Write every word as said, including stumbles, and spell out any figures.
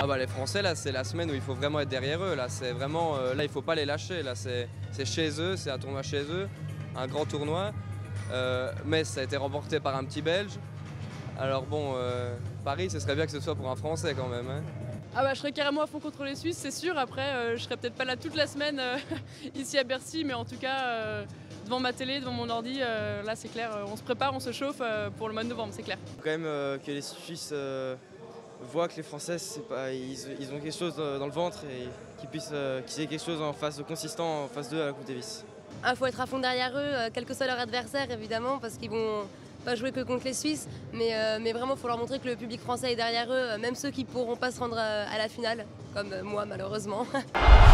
bah les Français là c'est la semaine où il faut vraiment être derrière eux, là c'est vraiment, euh, là il faut pas les lâcher, là c'est chez eux, c'est un tournoi chez eux, un grand tournoi, euh, mais ça a été remporté par un petit Belge, alors bon, euh, Paris ce serait bien que ce soit pour un Français quand même. Hein. Ah bah je serais carrément à fond contre les Suisses, c'est sûr, après euh, je serais peut-être pas là toute la semaine euh, ici à Bercy, mais en tout cas euh, devant ma télé, devant mon ordi, euh, là c'est clair, euh, on se prépare, on se chauffe euh, pour le mois de novembre, c'est clair. Il faut quand même euh, que les Suisses euh, voient que les Français, c'est pas, ils, ils ont quelque chose dans le ventre et qu'ils puissent euh, qu'ils aient quelque chose en face de consistant en face d'eux à la Coupe Davis. Il faut être à fond derrière eux, euh, quel que soit leur adversaire évidemment, parce qu'ils vont pas jouer que contre les Suisses, mais, euh, mais vraiment il faut leur montrer que le public français est derrière eux, même ceux qui ne pourront pas se rendre à, à la finale, comme moi malheureusement.